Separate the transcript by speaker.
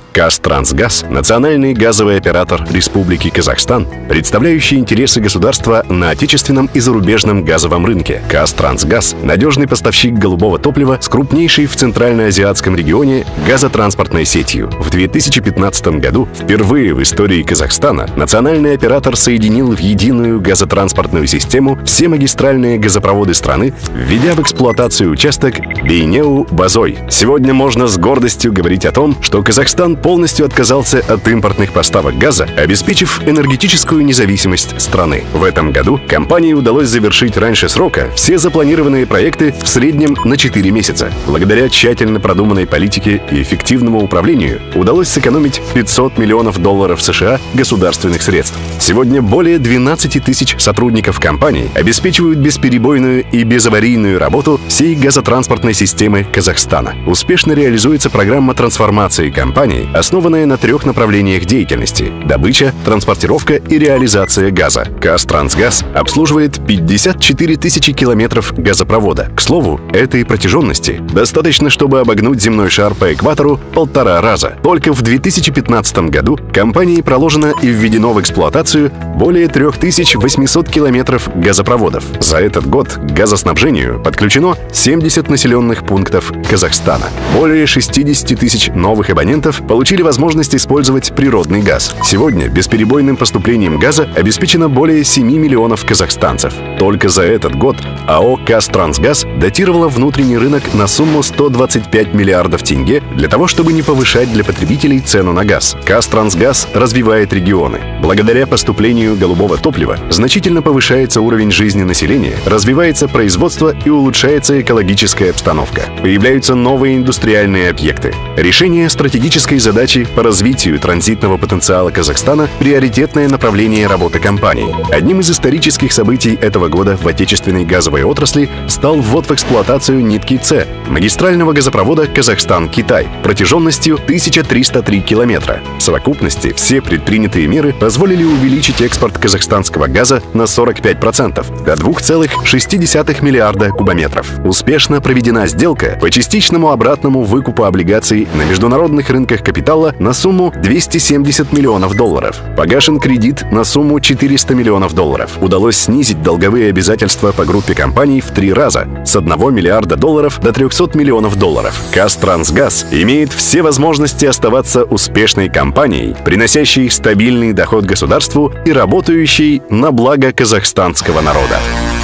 Speaker 1: Казтрансгаз – национальный газовый оператор Республики Казахстан, представляющий интересы государства на отечественном и зарубежном газовом рынке. Казтрансгаз – надежный поставщик голубого топлива с крупнейшей в Центральноазиатском регионе газотранспортной сетью. В 2015 году впервые в истории Казахстана национальный оператор соединил в единую газотранспортную систему все магистральные газопроводы страны, введя в эксплуатацию участок Бейнеу-Базой. Сегодня можно с гордостью говорить о том, что Казахстан полностью отказался от импортных поставок газа, обеспечив энергетическую независимость страны. В этом году компании удалось завершить раньше срока все запланированные проекты в среднем на 4 месяца. Благодаря тщательно продуманной политике и эффективному управлению удалось сэкономить $500 миллионов США государственных средств. Сегодня более 12 тысяч сотрудников компании обеспечивают бесперебойную и безаварийную работу всей газотранспортной системы Казахстана. Успешно реализуется программа трансформации компании, основанная на 3 направлениях деятельности – добыча, транспортировка и реализация газа. Казтрансгаз обслуживает 54 тысячи километров газопровода. К слову, этой протяженности достаточно, чтобы обогнуть земной шар по экватору 1,5 раза. Только в 2015 году компанией проложено и введено в эксплуатацию более 3800 километров газопроводов. За этот год к газоснабжению подключено 70 населенных пунктов Казахстана. Более 60 тысяч новых абонентов получили возможность использовать природный газ. Сегодня бесперебойным поступлением газа обеспечено более 7 миллионов казахстанцев. Только за этот год АО «Казтрансгаз» датировала внутренний рынок на сумму 125 миллиардов тенге для того, чтобы не повышать для потребителей цену на газ. Казтрансгаз развивает регионы. Благодаря поступлению голубого топлива значительно повышается уровень жизни населения, развивается производство и улучшается экологическая обстановка. Появляются новые индустриальные объекты. Решение стратегической задачи по развитию транзитного потенциала Казахстана – приоритетное направление работы компании. Одним из исторических событий этого года в отечественной газовой отрасли стал ввод в эксплуатацию нитки С магистрального газопровода Казахстан-Китай протяженностью 1303 километра. В совокупности все предпринятые меры позволили увеличить экспорт казахстанского газа на 45% до 2,6 миллиарда кубометров. Успешно проведена сделка по частичному обратному выкупу облигаций на международных рынках капитала на сумму $270 миллионов. Погашен кредит на сумму $400 миллионов. Удалось снизить долговые обязательства по группе компаний в 3 раза с $1 миллиарда до $300 миллионов. Казтрансгаз имеет все возможности оставаться успешной компанией, приносящей стабильный доход государству и работающей на благо казахстанского народа.